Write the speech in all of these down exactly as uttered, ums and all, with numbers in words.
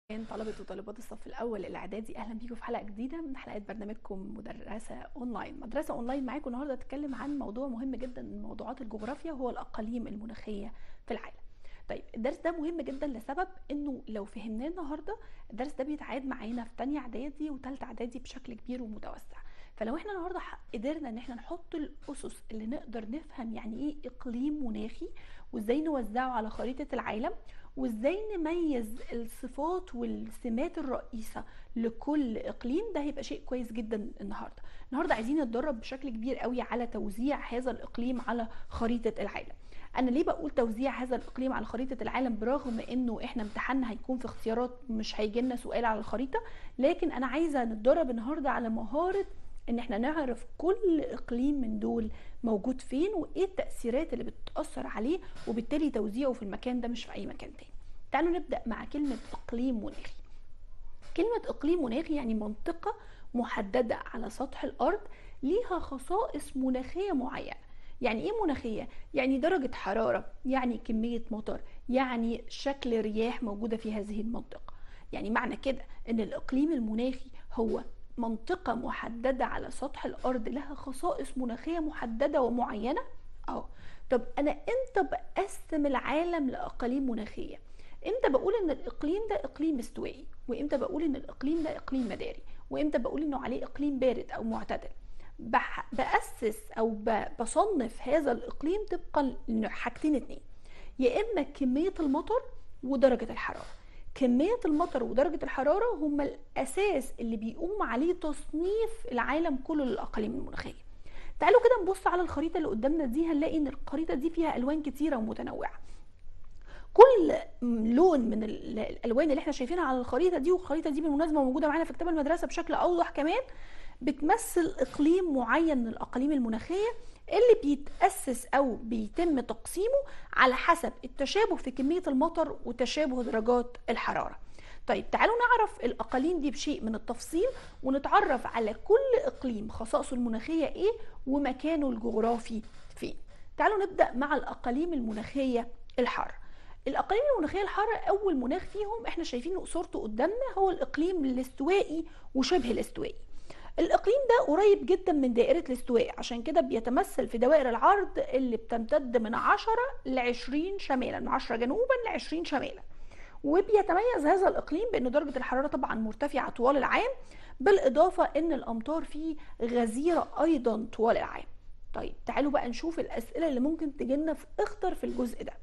طلبة وطالبات الصف الأول الإعدادي، أهلا بيكم في حلقة جديدة من حلقات برنامجكم مدرسة أونلاين. مدرسة أونلاين معاكم النهاردة تتكلم عن موضوع مهم جدا من موضوعات الجغرافيا، وهو الأقاليم المناخية في العالم. طيب الدرس ده مهم جدا لسبب انه لو فهمناه النهارده الدرس ده بيتعاد معانا في تانية اعدادي وتالتة اعدادي بشكل كبير ومتوسع. فلو احنا النهارده قدرنا ان احنا نحط الاسس اللي نقدر نفهم يعني ايه اقليم مناخي، وازاي نوزعه على خريطة العالم، وازاي نميز الصفات والسمات الرئيسة لكل اقليم، ده هيبقى شيء كويس جدا. النهارده النهارده عايزين نتدرب بشكل كبير قوي على توزيع هذا الاقليم على خريطة العالم. انا ليه بقول توزيع هذا الاقليم على خريطة العالم برغم انه احنا امتحاننا هيكون في اختيارات، مش هيجي لنا سؤال على الخريطة، لكن انا عايزة نتدرب النهاردة على مهارة ان احنا نعرف كل اقليم من دول موجود فين وايه التأثيرات اللي بتأثر عليه، وبالتالي توزيعه في المكان ده مش في اي مكان تاني. تعالوا نبدأ مع كلمة اقليم مناخي. كلمة اقليم مناخي يعني منطقة محددة على سطح الارض ليها خصائص مناخية معينة. يعني ايه مناخية؟ يعني درجة حرارة، يعني كمية مطر، يعني شكل رياح موجودة في هذه المنطقة. يعني معنى كده ان الاقليم المناخي هو منطقة محددة على سطح الارض لها خصائص مناخية محددة ومعينة. اه طب انا امتى بقسم العالم لاقاليم مناخية؟ امتى بقول ان الاقليم ده اقليم استوائي، وامتى بقول ان الاقليم ده اقليم مداري، وامتى بقول انه عليه اقليم بارد او معتدل؟ بأسس او بصنف هذا الاقليم طبقا لحاجتين اتنين، يا اما كمية المطر ودرجة الحرارة. كمية المطر ودرجة الحرارة هما الاساس اللي بيقوم عليه تصنيف العالم كله للاقاليم المناخية. تعالوا كده نبص على الخريطة اللي قدامنا دي، هنلاقي ان الخريطة دي فيها الوان كتيرة ومتنوعة. كل لون من الالوان اللي احنا شايفينها على الخريطه دي، والخريطه دي بالمناسبه موجوده معانا في كتاب المدرسه بشكل اوضح كمان، بتمثل اقليم معين من الاقاليم المناخيه اللي بيتاسس او بيتم تقسيمه على حسب التشابه في كميه المطر وتشابه درجات الحراره. طيب تعالوا نعرف الاقاليم دي بشيء من التفصيل، ونتعرف على كل اقليم خصائصه المناخيه ايه ومكانه الجغرافي فين. تعالوا نبدا مع الاقاليم المناخيه الحاره. الاقاليم المناخيه الحاره اول مناخ فيهم احنا شايفين صورته قدامنا هو الاقليم الاستوائي وشبه الاستوائي. الاقليم ده قريب جدا من دائره الاستواء، عشان كده بيتمثل في دوائر العرض اللي بتمتد من عشرة ل عشرين شمالا، من عشرة جنوبا ل عشرين شمالا. وبيتميز هذا الاقليم بان درجه الحراره طبعا مرتفعه طوال العام، بالاضافه ان الامطار فيه غزيره ايضا طوال العام. طيب تعالوا بقى نشوف الاسئله اللي ممكن تجيلنا في اخطر في الجزء ده.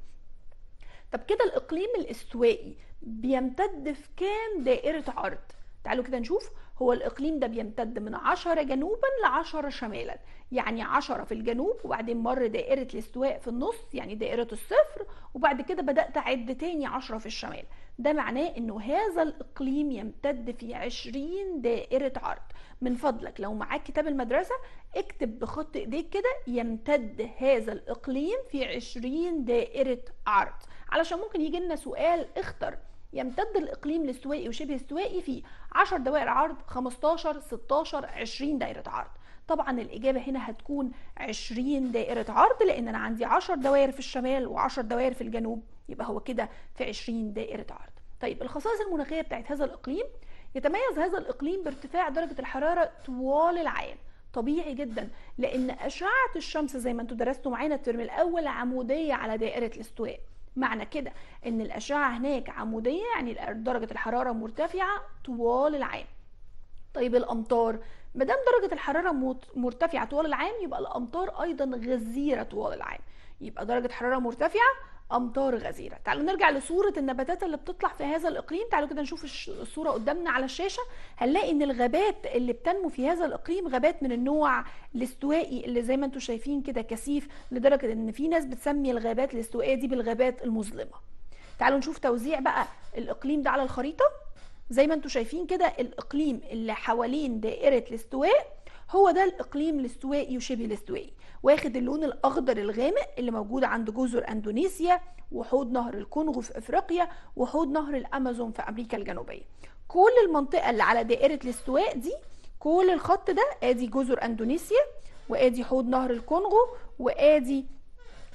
طب كده الاقليم الاستوائي بيمتد في كام دائرة عرض؟ تعالوا كده نشوف. هو الاقليم ده بيمتد من عشرة جنوبا ل عشرة شمالا، يعني عشرة في الجنوب وبعدين مر دائرة الاستواء في النص يعني دائرة الصفر، وبعد كده بدأت اعد تاني عشرة في الشمال. ده معناه انه هذا الاقليم يمتد في عشرين دائرة عرض. من فضلك لو معاك كتاب المدرسة اكتب بخط ايديك كده يمتد هذا الاقليم في عشرين دائرة عرض، علشان ممكن يجي لنا سؤال اختر يمتد الاقليم الاستوائي وشبه استوائي في عشر دوائر عرض، خمستاشر، ستاشر، عشرين دائرة عرض. طبعا الاجابة هنا هتكون عشرين دائرة عرض، لان انا عندي عشر دوائر في الشمال وعشر دوائر في الجنوب، يبقى هو كده في عشرين دائرة عرض. طيب الخصائص المناخية بتاعت هذا الاقليم: يتميز هذا الاقليم بارتفاع درجة الحرارة طوال العام. طبيعي جدا لان اشعة الشمس زي ما انتوا درستوا معانا الترم الاول عمودية على دائرة الاستواء. معنى كده ان الاشعه هناك عموديه، يعني درجه الحراره مرتفعه طوال العام. طيب الامطار، ما دام درجه الحراره مرتفعه طوال العام يبقى الامطار ايضا غزيره طوال العام. يبقى درجه حراره مرتفعه، امطار غزيره. تعالوا نرجع لصوره النباتات اللي بتطلع في هذا الاقليم. تعالوا كده نشوف الصوره قدامنا على الشاشه. هنلاقي ان الغابات اللي بتنمو في هذا الاقليم غابات من النوع الاستوائي، اللي زي ما انتم شايفين كده كثيف، لدرجه ان في ناس بتسمي الغابات الاستوائيه دي بالغابات المظلمه. تعالوا نشوف توزيع بقى الاقليم ده على الخريطه. زي ما انتم شايفين كده الاقليم اللي حوالين دائره الاستواء هو ده الاقليم الاستوائي وشبه الاستوائي، واخد اللون الاخضر الغامق اللي موجود عند جزر اندونيسيا وحوض نهر الكونغو في افريقيا وحوض نهر الامازون في امريكا الجنوبيه. كل المنطقه اللي على دائره الاستواء دي، كل الخط ده ادي جزر اندونيسيا، وادي حوض نهر الكونغو، وادي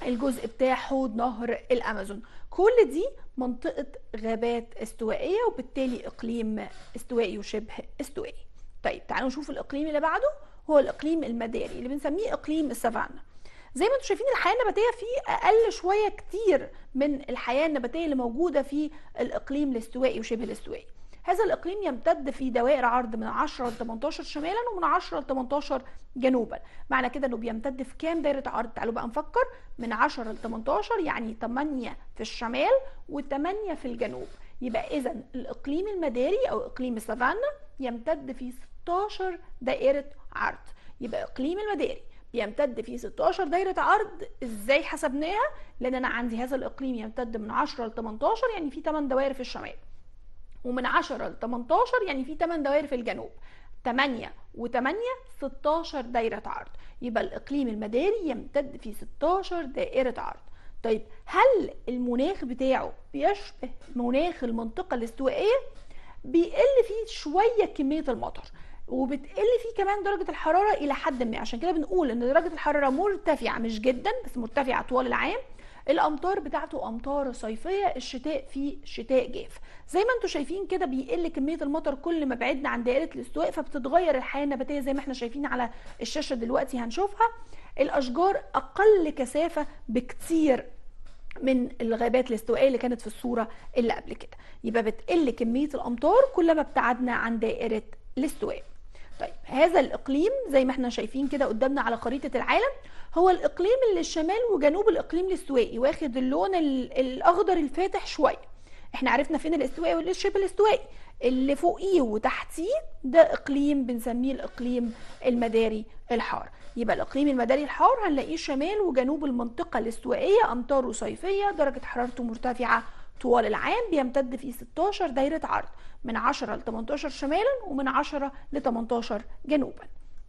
الجزء بتاع حوض نهر الامازون. كل دي منطقة غابات استوائية، وبالتالي اقليم استوائي وشبه استوائي. طيب تعالوا نشوف الاقليم اللي بعده، هو الاقليم المداري اللي بنسميه اقليم السافانا. زي ما انتم شايفين الحياة النباتية فيه اقل شوية كتير من الحياة النباتية اللي موجودة في الاقليم الاستوائي وشبه الاستوائي. هذا الاقليم يمتد في دوائر عرض من عشرة ل تمنتاشر شمالا ومن عشرة ل تمنتاشر جنوبا. معنى كده انه بيمتد في كام دايره عرض؟ تعالوا بقى نفكر. من عشرة ل تمنتاشر، يعني تمانية في الشمال و8 في الجنوب. يبقى اذا الاقليم المداري او اقليم السافانا يمتد في ستاشر دائره عرض. يبقى اقليم المداري بيمتد في ستاشر دايره عرض. ازاي حسبناها؟ لان انا عندي هذا الاقليم يمتد من عشرة ل تمنتاشر، يعني في تمن دوائر في الشمال، ومن عشرة ل تمنتاشر يعني في تمن دوائر في الجنوب. تمانية و8 ستاشر دايرة عرض. يبقى الإقليم المداري يمتد في ستاشر دائرة عرض. طيب هل المناخ بتاعه بيشبه مناخ المنطقة الاستوائية؟ بيقل فيه شوية كمية المطر، وبتقل فيه كمان درجة الحرارة إلى حد ما. عشان كده بنقول إن درجة الحرارة مرتفعة، مش جدا بس مرتفعة طوال العام. الامطار بتاعته امطار صيفيه، الشتاء فيه شتاء جاف. زي ما انتم شايفين كده بيقل كميه المطر كل ما بعدنا عن دائره الاستواء، فبتتغير الحياه النباتيه زي ما احنا شايفين على الشاشه دلوقتي هنشوفها. الاشجار اقل كثافه بكتير من الغابات الاستوائيه اللي كانت في الصوره اللي قبل كده. يبقى بتقل كميه الامطار كل ما ابتعدنا عن دائره الاستواء. طيب هذا الاقليم زي ما احنا شايفين كده قدامنا على خريطه العالم، هو الاقليم اللي الشمال وجنوب الاقليم الاستوائي واخد اللون الاخضر الفاتح شويه. احنا عرفنا فين الاستوائي والشبه الاستوائي، اللي فوقيه وتحتيه ده اقليم بنسميه الاقليم المداري الحار. يبقى الاقليم المداري الحار هنلاقيه شمال وجنوب المنطقه الاستوائيه، امطاره صيفيه، درجه حرارته مرتفعه طوال العام، بيمتد في ستاشر دايره عرض من عشرة ل تمنتاشر شمالا ومن عشرة ل تمنتاشر جنوبا.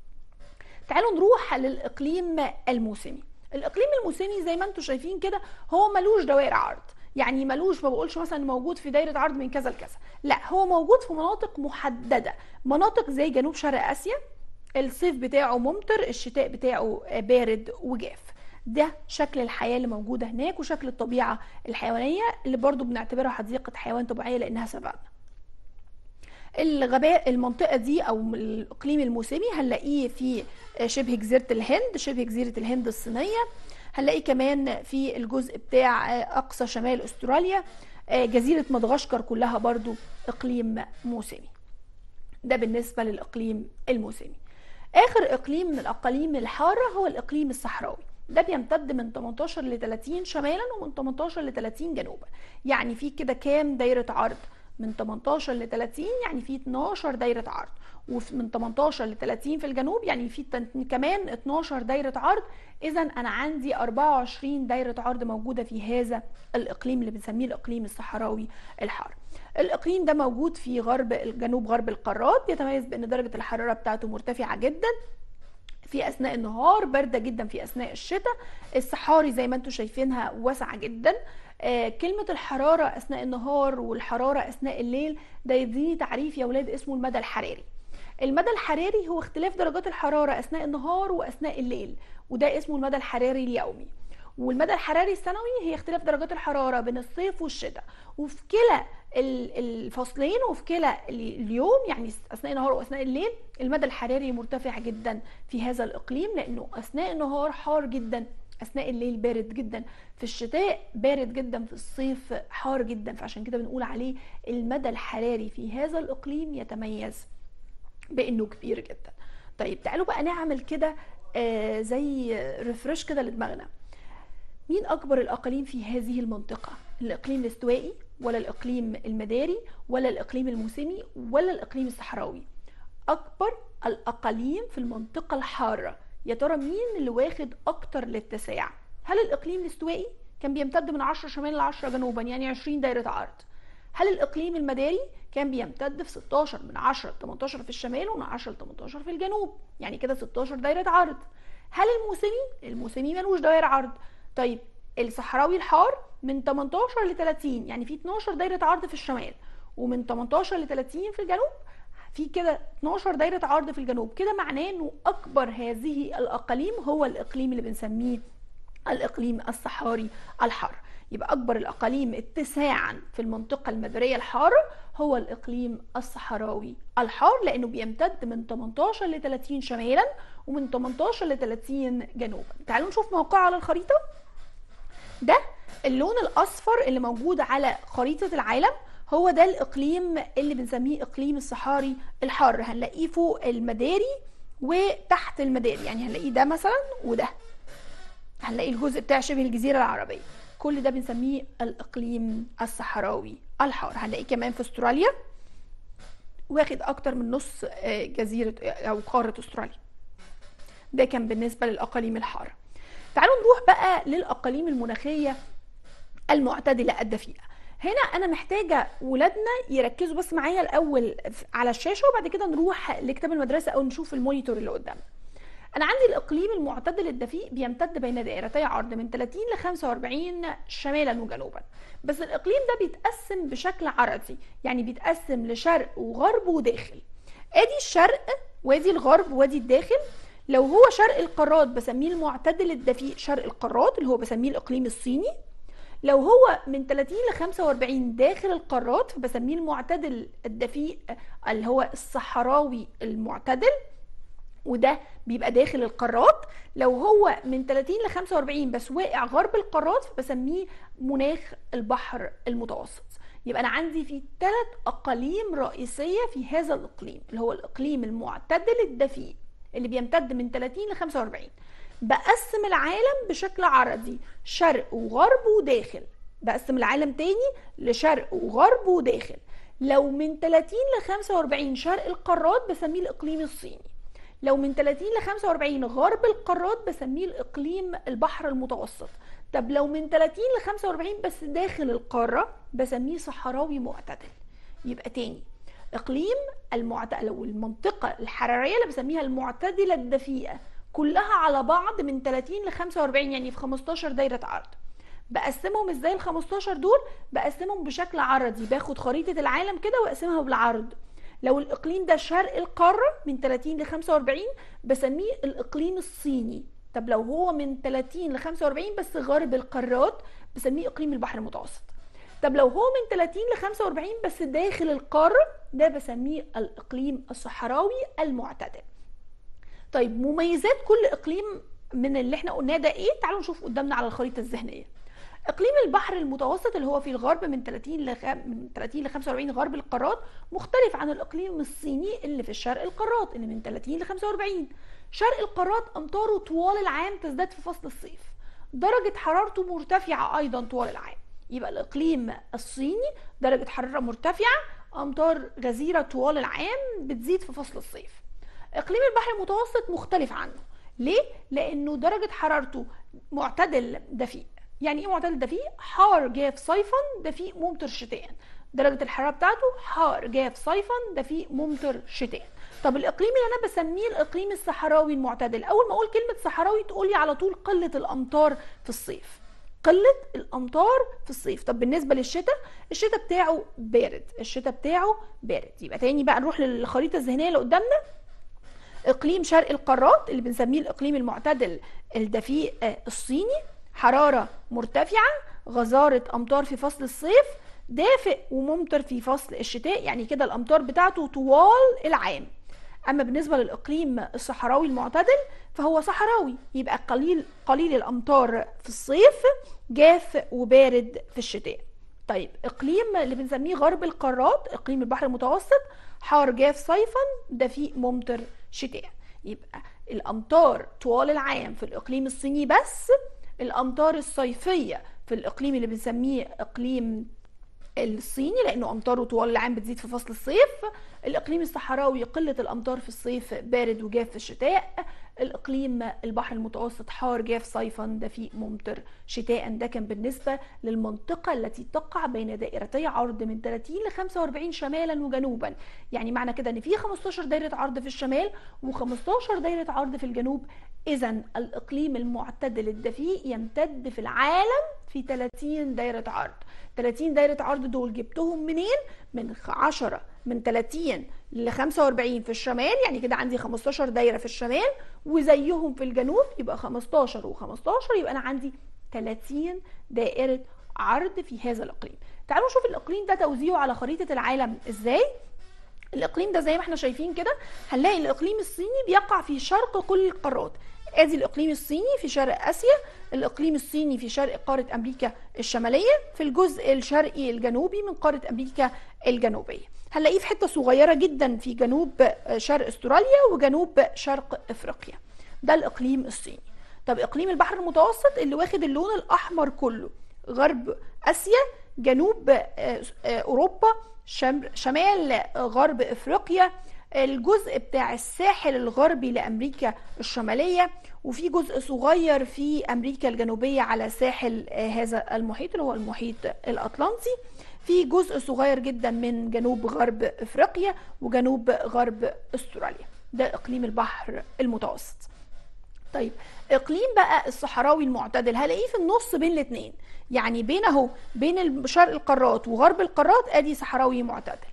تعالوا نروح للاقليم الموسمي. الاقليم الموسمي زي ما انتم شايفين كده هو ملوش دوائر عرض، يعني ملوش، ما بقولش مثلا موجود في دايره عرض من كذا لكذا، لا هو موجود في مناطق محدده، مناطق زي جنوب شرق اسيا. الصيف بتاعه ممطر، الشتاء بتاعه بارد وجاف. ده شكل الحياه اللي موجوده هناك وشكل الطبيعه الحيوانيه اللي برضو بنعتبرها حديقه حيوان طبيعيه لانها سافانا. الغابات المنطقه دي او الاقليم الموسمي هنلاقيه في شبه جزيره الهند، شبه جزيره الهند الصينيه. هنلاقي كمان في الجزء بتاع اقصى شمال استراليا، جزيره مدغشقر كلها برضو اقليم موسمي. ده بالنسبه للاقليم الموسمي. اخر اقليم من الاقاليم الحاره هو الاقليم الصحراوي. ده بيمتد من تمنتاشر ل تلاتين شمالا ومن تمنتاشر ل تلاتين جنوبا. يعني في كده كام دايره عرض؟ من تمنتاشر ل تلاتين يعني في اتناشر دايره عرض، ومن تمنتاشر ل تلاتين في الجنوب يعني في كمان اتناشر دايره عرض. اذا انا عندي اربعة وعشرين دايره عرض موجوده في هذا الاقليم اللي بنسميه الاقليم الصحراوي الحار. الاقليم ده موجود في غرب جنوب غرب القارات، بيتميز بان درجه الحراره بتاعته مرتفعه جدا في اثناء النهار، بارده جدا في اثناء الشتاء. الصحاري زي ما انتم شايفينها واسعه جدا. آه كلمه الحراره اثناء النهار والحراره اثناء الليل ده يديني تعريف يا ولاد اسمه المدى الحراري. المدى الحراري هو اختلاف درجات الحراره اثناء النهار واثناء الليل، وده اسمه المدى الحراري اليومي. والمدى الحراري السنوي هي اختلاف درجات الحراره بين الصيف والشتاء، وفي كلا الفصلين وفي كلا اليوم يعني اثناء النهار واثناء الليل المدى الحراري مرتفع جدا في هذا الاقليم، لانه اثناء النهار حار جدا، اثناء الليل بارد جدا، في الشتاء بارد جدا، في الصيف حار جدا. فعشان كده بنقول عليه المدى الحراري في هذا الاقليم يتميز بانه كبير جدا. طيب تعالوا بقى نعمل كده آه زي ريفرش كده لدماغنا. مين اكبر الاقاليم في هذه المنطقه؟ الاقليم الاستوائي ولا الاقليم المداري ولا الاقليم الموسمي ولا الاقليم الصحراوي؟ اكبر الاقاليم في المنطقه الحاره، يا ترى مين اللي واخد اكتر الاتساع؟ هل الاقليم الاستوائي كان بيمتد من عشرة شمال ل عشرة جنوبا يعني عشرين دايره عرض؟ هل الاقليم المداري كان بيمتد في ستاشر من عشرة ل تمنتاشر في الشمال ومن عشرة ل تمنتاشر في الجنوب يعني كده ستاشر دايره عرض؟ هل الموسمي؟ الموسمي ملوش دايره عرض. طيب الصحراوي الحار من تمنتاشر ل تلاتين يعني في اتناشر دايره عرض في الشمال، ومن تمنتاشر ل تلاتين في الجنوب في كده اتناشر دايره عرض في الجنوب. كده معناه انه اكبر هذه الاقاليم هو الاقليم اللي بنسميه الإقليم الصحاري الحار. يبقى أكبر الأقاليم اتساعا في المنطقة المدارية الحارة هو الإقليم الصحراوي الحار، لأنه بيمتد من تمنتاشر ل تلاتين شمالا ومن تمنتاشر ل تلاتين جنوبا. تعالوا نشوف موقعه على الخريطة. ده اللون الأصفر اللي موجود على خريطة العالم، هو ده الإقليم اللي بنسميه إقليم الصحاري الحار. هنلاقيه فوق المداري وتحت المداري، يعني هنلاقيه ده مثلا وده، هنلاقي الجزء بتاع شبه الجزيرة العربية، كل ده بنسميه الإقليم الصحراوي الحار. هنلاقيه كمان في استراليا، واخد أكتر من نص جزيرة أو قارة استراليا. ده كان بالنسبة للأقاليم الحارة. تعالوا نروح بقى للأقاليم المناخية المعتدلة الدفيئة. هنا أنا محتاجة ولادنا يركزوا بس معايا الأول على الشاشة، وبعد كده نروح لكتاب المدرسة أو نشوف المونيتور اللي قدامنا. أنا عندي الإقليم المعتدل الدفيء بيمتد بين دائرتي عرض من تلاتين ل خمسة وأربعين شمالا وجنوبا، بس الإقليم ده بيتقسم بشكل عرضي، يعني بيتقسم لشرق وغرب وداخل. ادي الشرق وادي الغرب وادي الداخل. لو هو شرق القارات بسميه المعتدل الدفيء شرق القارات اللي هو بسميه الإقليم الصيني. لو هو من تلاتين ل خمسة وأربعين داخل القارات فبسميه المعتدل الدفيء اللي هو الصحراوي المعتدل، وده بيبقى داخل القارات. لو هو من تلاتين ل خمسة وأربعين بس واقع غرب القارات فبسميه مناخ البحر المتوسط. يبقى انا عندي في ثلاث اقاليم رئيسيه في هذا الاقليم، اللي هو الاقليم المعتدل الدفيء اللي بيمتد من تلاتين ل خمسة وأربعين. بقسم العالم بشكل عرضي شرق وغرب وداخل. بقسم العالم تاني لشرق وغرب وداخل. لو من تلاتين ل خمسة وأربعين شرق القارات بسميه الاقليم الصيني. لو من تلاتين ل خمسة وأربعين غرب القارات بسميه الاقليم البحر المتوسط. طب لو من تلاتين ل خمسة وأربعين بس داخل القاره بسميه صحراوي معتدل. يبقى تاني اقليم المعتدل او المنطقه الحراريه اللي بسميها المعتدله الدفيئه كلها على بعض من تلاتين ل خمسة وأربعين، يعني في خمستاشر دايره عرض. بقسمهم ازاي ال خمستاشر دول؟ بقسمهم بشكل عرضي، باخد خريطه العالم كده واقسمها بالعرض. لو الاقليم ده شرق القاره من تلاتين ل خمسة وأربعين بسميه الاقليم الصيني. طب لو هو من تلاتين ل خمسة وأربعين بس غرب القارات بسميه اقليم البحر المتوسط. طب لو هو من تلاتين ل خمسة وأربعين بس داخل القاره ده بسميه الاقليم الصحراوي المعتدل. طيب مميزات كل اقليم من اللي احنا قلناه ده ايه؟ تعالوا نشوف قدامنا على الخريطه الذهنيه. اقليم البحر المتوسط اللي هو في الغرب من تلاتين ل خمسة وأربعين غرب القارات مختلف عن الاقليم الصيني اللي في الشرق القارات اللي من تلاتين ل خمسة وأربعين. شرق القارات امطاره طوال العام تزداد في فصل الصيف، درجه حرارته مرتفعه ايضا طوال العام. يبقى الاقليم الصيني درجه حراره مرتفعه، امطار غزيره طوال العام، بتزيد في فصل الصيف. اقليم البحر المتوسط مختلف عنه. ليه؟ لانه درجه حرارته معتدل دفيء. يعني ايه معتدل دفيء؟ حار جاف صيفا دفيء ممطر شتاء. درجه الحراره بتاعته حار جاف صيفا دفيء ممطر شتاء. طب الاقليم اللي انا بسميه الاقليم الصحراوي المعتدل، اول ما اقول كلمه صحراوي تقولي على طول قله الامطار في الصيف. قله الامطار في الصيف. طب بالنسبه للشتاء، الشتاء بتاعه بارد، الشتاء بتاعه بارد. يبقى تاني بقى نروح للخريطه الذهنيه اللي قدامنا. اقليم شرق القارات اللي بنسميه الاقليم المعتدل الدفيء الصيني، حراره مرتفعه، غزاره امطار في فصل الصيف، دافئ وممطر في فصل الشتاء، يعني كده الامطار بتاعته طوال العام. اما بالنسبه للاقليم الصحراوي المعتدل فهو صحراوي، يبقى قليل قليل الامطار في الصيف، جاف وبارد في الشتاء. طيب اقليم اللي بنسميه غرب القارات اقليم البحر المتوسط، حار جاف صيفا دفيء ممطر شتاء. يبقى الامطار طوال العام في الاقليم الصيني، بس الامطار الصيفيه في الاقليم اللي بنسميه اقليم الصيني لانه امطاره طوال العام بتزيد في فصل الصيف. الاقليم الصحراوي قله الامطار في الصيف، بارد وجاف في الشتاء. الاقليم البحر المتوسط حار جاف صيفا دفيء ممطر شتاء. ده كان بالنسبه للمنطقه التي تقع بين دائرتي عرض من تلاتين ل خمسة وأربعين شمالا وجنوبا. يعني معنى كده ان في خمستاشر دايره عرض في الشمال وخمستاشر دايره عرض في الجنوب. اذا الاقليم المعتدل الدفيء يمتد في العالم في تلاتين دايره عرض. تلاتين دايره عرض دول جبتهم منين؟ من عشرة من تلاتين ل خمسة واربعين في الشمال، يعني كده عندي خمستاشر دايره في الشمال وزيهم في الجنوب، يبقى خمستاشر وخمستاشر، يبقى انا عندي تلاتين دائره عرض في هذا الاقليم. تعالوا نشوف الاقليم ده توزيعه على خريطه العالم ازاي. الاقليم ده زي ما احنا شايفين كده، هنلاقي الاقليم الصيني بيقع في شرق كل القارات. ادي الاقليم الصيني في شرق اسيا، الاقليم الصيني في شرق قاره امريكا الشماليه، في الجزء الشرقي الجنوبي من قاره امريكا الجنوبيه. هنلاقيه في حته صغيره جدا في جنوب شرق استراليا وجنوب شرق افريقيا. ده الاقليم الصيني. طب اقليم البحر المتوسط اللي واخد اللون الاحمر كله، غرب اسيا، جنوب اوروبا، شمال غرب افريقيا، الجزء بتاع الساحل الغربي لامريكا الشماليه، وفي جزء صغير في امريكا الجنوبيه على ساحل هذا المحيط اللي هو المحيط الاطلنطي، في جزء صغير جدا من جنوب غرب افريقيا وجنوب غرب استراليا. ده اقليم البحر المتوسط. طيب اقليم بقى الصحراوي المعتدل هلاقيه في النص بين الاثنين، يعني بين اهو بين شرق القارات وغرب القارات ادي صحراوي معتدل،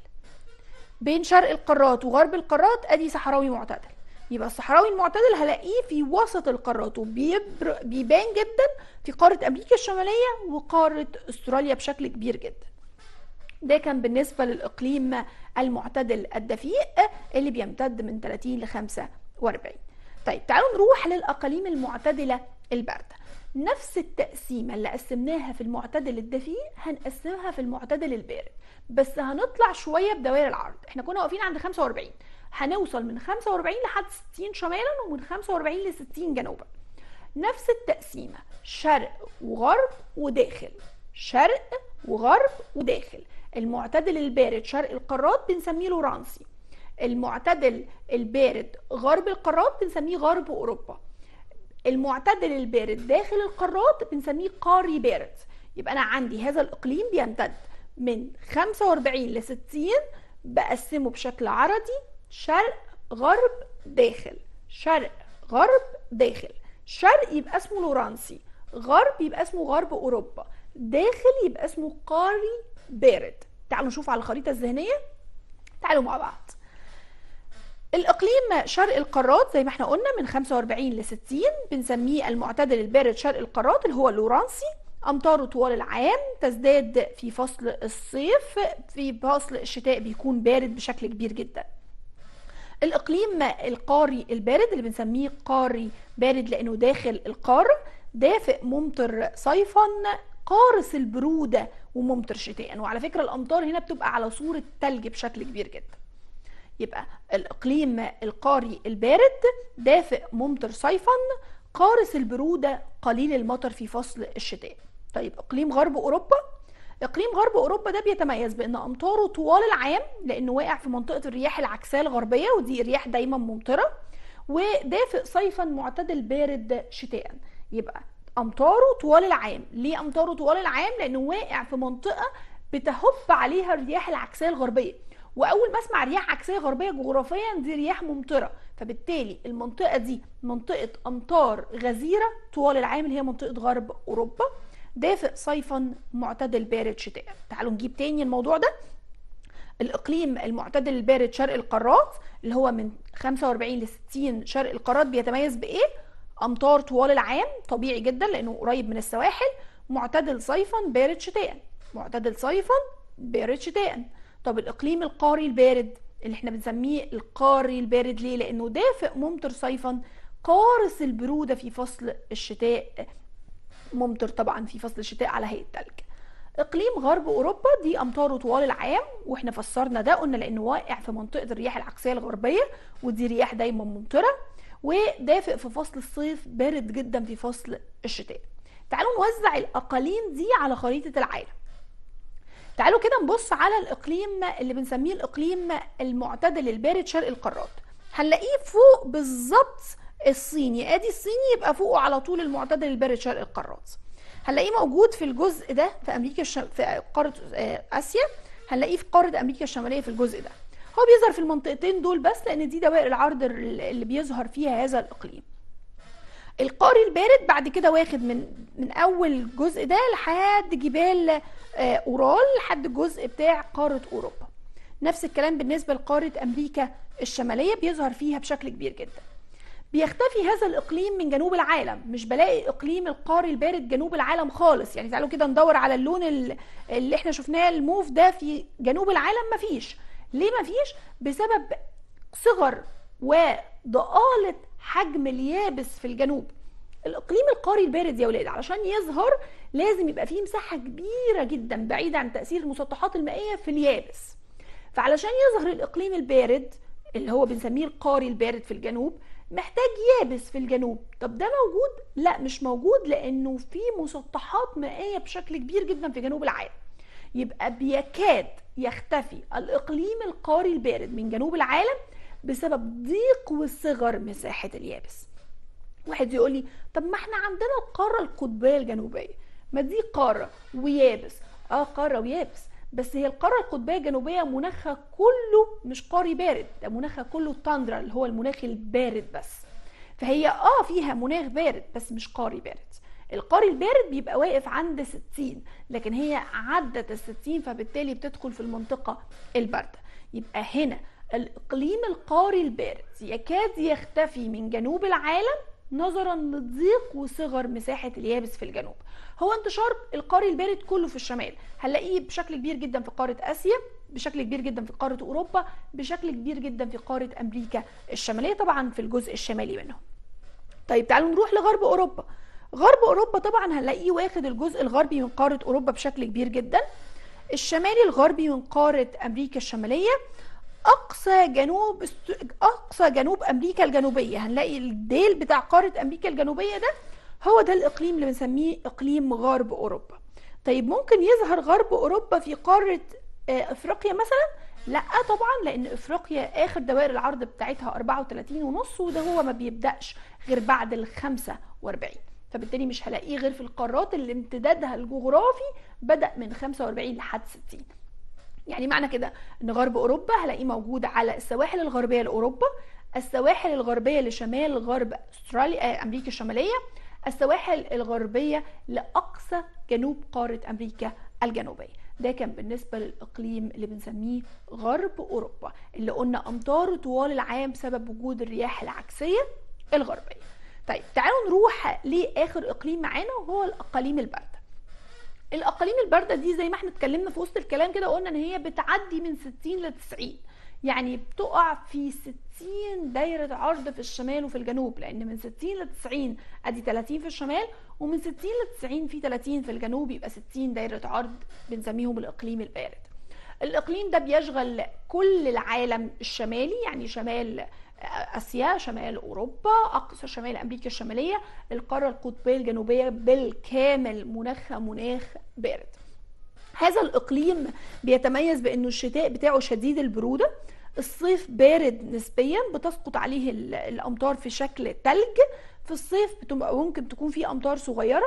بين شرق القارات وغرب القارات ادي صحراوي معتدل. يبقى الصحراوي المعتدل هلاقيه في وسط القارات وبيبان جدا في قاره امريكا الشماليه وقاره استراليا بشكل كبير جدا. ده كان بالنسبه للاقليم المعتدل الدفيق اللي بيمتد من تلاتين ل خمسة واربعين. طيب تعالوا نروح للاقاليم المعتدله البارده. نفس التقسيمه اللي قسمناها في المعتدل الدفيق هنقسمها في المعتدل البارد، بس هنطلع شويه بدوائر العرض. احنا كنا واقفين عند خمسة واربعين، هنوصل من خمسة واربعين لحد ستين شمالا ومن خمسة واربعين ل ستين جنوبا. نفس التقسيمه شرق وغرب وداخل، شرق وغرب وداخل. المعتدل البارد شرق القارات بنسميه لورانسي، المعتدل البارد غرب القارات بنسميه غرب اوروبا، المعتدل البارد داخل القارات بنسميه قاري بارد. يبقى انا عندي هذا الاقليم بيمتد من خمسة واربعين ل ستين، بقسمه بشكل عرضي شرق غرب داخل، شرق غرب داخل. شرق يبقى اسمه لورانسي، غرب يبقى اسمه غرب اوروبا، داخل يبقى اسمه قاري بارد. تعالوا نشوف على الخريطه الذهنيه، تعالوا مع بعض. الاقليم شرق القارات زي ما احنا قلنا من خمسة واربعين ل ستين بنسميه المعتدل البارد شرق القارات اللي هو اللورانسي. امطاره طوال العام، تزداد في فصل الصيف، في فصل الشتاء بيكون بارد بشكل كبير جدا. الاقليم القاري البارد اللي بنسميه قاري بارد لانه داخل القاره، دافئ ممطر صيفا، قارس البروده وممطر شتاء. وعلى فكره الامطار هنا بتبقى على صوره ثلج بشكل كبير جدا. يبقى الاقليم القاري البارد دافئ ممطر صيفا، قارس البروده، قليل المطر في فصل الشتاء. طيب اقليم غرب اوروبا، اقليم غرب اوروبا ده بيتميز بان امطاره طوال العام لانه واقع في منطقه الرياح العكسيه الغربيه، ودي رياح دايما ممطره، ودافئ صيفا معتدل بارد شتاء. يبقى امطاره طوال العام. ليه امطاره طوال العام؟ لانه واقع في منطقه بتهب عليها الرياح العكسيه الغربيه، واول ما اسمع رياح عكسيه غربيه جغرافيا دي رياح ممطره، فبالتالي المنطقه دي منطقه امطار غزيره طوال العام اللي هي منطقه غرب اوروبا، دافئ صيفا معتدل بارد شتاء. تعالوا نجيب تاني الموضوع ده. الاقليم المعتدل البارد شرق القارات اللي هو من خمسة واربعين ل ستين شرق القارات بيتميز بايه؟ امطار طوال العام طبيعي جدا لانه قريب من السواحل، معتدل صيفا بارد شتاء، معتدل صيفا بارد شتاء. طب الاقليم القاري البارد اللي احنا بنسميه القاري البارد ليه؟ لانه دافئ ممطر صيفا، قارس البروده في فصل الشتاء، ممطر طبعا في فصل الشتاء على هيئه ثلج. اقليم غرب اوروبا دي امطاره طوال العام، واحنا فسرنا ده قلنا لانه واقع في منطقه الرياح العكسيه الغربيه، ودي رياح دايما ممطره، ودافئ في فصل الصيف، بارد جدا في فصل الشتاء. تعالوا نوزع الاقاليم دي على خريطه العالم. تعالوا كده نبص على الاقليم اللي بنسميه الاقليم المعتدل البارد شرق القارات. هنلاقيه فوق بالظبط الصيني، ادي الصيني يبقى فوقه على طول المعتدل البارد شرق القارات. هنلاقيه موجود في الجزء ده في امريكا الشم... في قاره اسيا، هنلاقيه في قاره امريكا الشماليه في الجزء ده. هو بيظهر في المنطقتين دول بس لان دي دوائر العرض اللي بيظهر فيها هذا الاقليم. القاري البارد بعد كده واخد من من اول الجزء ده لحد جبال اورال، لحد الجزء بتاع قاره اوروبا. نفس الكلام بالنسبة لقارة أمريكا الشمالية، بيظهر فيها بشكل كبير جدا. بيختفي هذا الإقليم من جنوب العالم، مش بلاقي إقليم القاري البارد جنوب العالم خالص. يعني تعالوا كده ندور على اللون اللي احنا شفناه الموف ده في جنوب العالم، مفيش. ليه مفيش؟ بسبب صغر وضآلة حجم اليابس في الجنوب. الإقليم القاري البارد يا ولاد علشان يظهر لازم يبقى فيه مساحة كبيرة جدا بعيدة عن تأثير المسطحات المائية في اليابس. فعلشان يظهر الإقليم البارد اللي هو بنسميه القاري البارد في الجنوب، محتاج يابس في الجنوب. طب ده موجود؟ لا مش موجود، لأنه في مسطحات مائية بشكل كبير جدا في جنوب العالم. يبقى بيكاد يختفي الإقليم القاري البارد من جنوب العالم بسبب ضيق وصغر مساحة اليابس. واحد يقول لي طب ما احنا عندنا القارة القطبية الجنوبية، ما دي قارة ويابس. اه قارة ويابس، بس هي القارة القطبية الجنوبية مناخها كله مش قاري بارد، ده مناخها كله تاندرا اللي هو المناخ البارد بس. فهي اه فيها مناخ بارد بس مش قاري بارد. القاري البارد بيبقى واقف عند ستين، لكن هي عدت الستين فبالتالي بتدخل في المنطقة الباردة. يبقى هنا الإقليم القاري البارد يكاد يختفي من جنوب العالم نظرا لضيق وصغر مساحة اليابس في الجنوب. هو انتشار القاري البارد كله في الشمال، هنلاقيه بشكل كبير جدا في قارة آسيا، بشكل كبير جدا في قارة أوروبا، بشكل كبير جدا في قارة أمريكا الشمالية، طبعا في الجزء الشمالي منهم. طيب تعالوا نروح لغرب أوروبا. غرب أوروبا طبعا هنلاقيه واخد الجزء الغربي من قارة أوروبا بشكل كبير جدا، الشمالي الغربي من قارة أمريكا الشمالية، اقصى جنوب اقصى جنوب امريكا الجنوبيه. هنلاقي الديل بتاع قاره امريكا الجنوبيه ده هو ده الاقليم اللي بنسميه اقليم غرب اوروبا. طيب ممكن يظهر غرب اوروبا في قاره افريقيا مثلا؟ لا طبعا، لان افريقيا اخر دوائر العرض بتاعتها أربعة وثلاثين ونص، وده هو ما بيبداش غير بعد ال خمسة وأربعين، فبالتالي مش هلاقيه غير في القارات اللي امتدادها الجغرافي بدا من خمسة وأربعين لحد ستين. يعني معنى كده ان غرب اوروبا هلاقيه موجود على السواحل الغربيه لاوروبا، السواحل الغربيه لشمال غرب استراليا امريكا الشماليه، السواحل الغربيه لاقصى جنوب قاره امريكا الجنوبيه. ده كان بالنسبه للاقليم اللي بنسميه غرب اوروبا، اللي قلنا امطاره طوال العام بسبب وجود الرياح العكسيه الغربيه. طيب تعالوا نروح لاخر اقليم معانا وهو الاقاليم البارده. الاقاليم البارده دي زي ما احنا اتكلمنا في وسط الكلام كده، قلنا ان هي بتعدي من ستين ل تسعين، يعني بتقع في ستين دايره عرض في الشمال وفي الجنوب، لان من ستين ل تسعين ادي ثلاثين في الشمال، ومن ستين ل تسعين في ثلاثين في الجنوب، يبقى ستين دايره عرض بنسميهم الاقليم البارد. الاقليم ده بيشغل كل العالم الشمالي، يعني شمال اسيا، شمال اوروبا، اقصى شمال امريكا الشماليه، القاره القطبيه الجنوبيه بالكامل مناخها مناخ بارد. هذا الاقليم بيتميز بانه الشتاء بتاعه شديد البروده، الصيف بارد نسبيا بتسقط عليه الامطار في شكل ثلج، في الصيف بتبقى ممكن تكون في امطار صغيره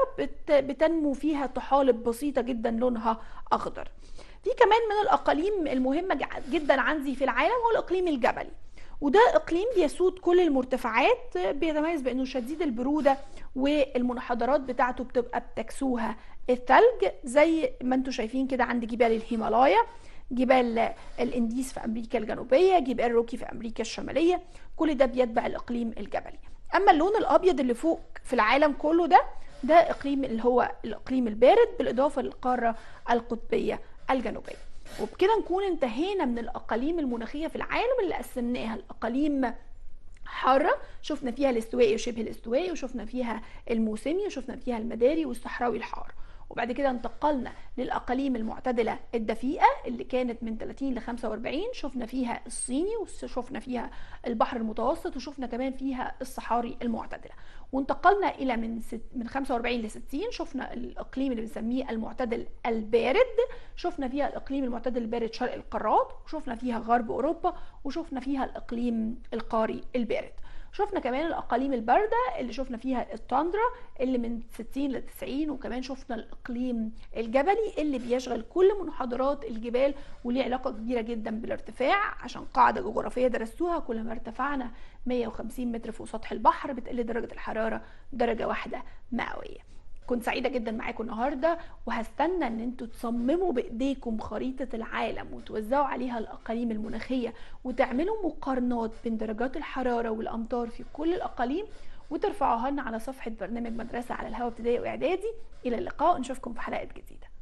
بتنمو فيها طحالب بسيطه جدا لونها اخضر. في كمان من الاقاليم المهمه جدا عندي في العالم هو الاقليم الجبلي، وده اقليم بيسود كل المرتفعات، بيتميز بانه شديد البروده والمنحدرات بتاعته بتبقى بتكسوها الثلج، زي ما انتم شايفين كده عند جبال الهيمالايا، جبال الانديز في امريكا الجنوبيه، جبال روكي في امريكا الشماليه، كل ده بيتبع الاقليم الجبلي. اما اللون الابيض اللي فوق في العالم كله ده ده اقليم اللي هو الاقليم البارد بالاضافه للقاره القطبيه الجنوبيه. وبكده نكون انتهينا من الاقاليم المناخيه في العالم اللي قسمناها الاقاليم حاره، شفنا فيها الاستوائي وشبه الاستوائي، وشفنا فيها الموسمي، وشفنا فيها المداري والصحراوي الحار. وبعد كده انتقلنا للاقاليم المعتدله الدفيئه اللي كانت من ثلاثين ل خمسة وأربعين، شفنا فيها الصيني وشفنا فيها البحر المتوسط وشفنا كمان فيها الصحاري المعتدله. وانتقلنا الى من ست من خمسة وأربعين ل ستين، شفنا الاقليم اللي بنسميه المعتدل البارد، شفنا فيها الاقليم المعتدل البارد شرق القارات، وشفنا فيها غرب اوروبا، وشفنا فيها الاقليم القاري البارد. شفنا كمان الاقاليم البارده اللي شفنا فيها التاندرا اللي من ستين ل تسعين، وكمان شفنا الاقليم الجبلي اللي بيشغل كل منحدرات الجبال وليه علاقه كبيره جدا بالارتفاع، عشان قاعده جغرافيه درستوها، كل ما ارتفعنا مية وخمسين متر فوق سطح البحر بتقل درجه الحراره درجه واحده مئويه. كنت سعيدة جدا معاكم النهاردة، وهستنى ان انتوا تصمموا بايديكم خريطة العالم وتوزعوا عليها الاقاليم المناخية، وتعملوا مقارنات بين درجات الحرارة والامطار في كل الاقاليم، وترفعوها لنا على صفحة برنامج مدرسة على الهواء ابتدائي واعدادي. الى اللقاء، نشوفكم في حلقات جديدة.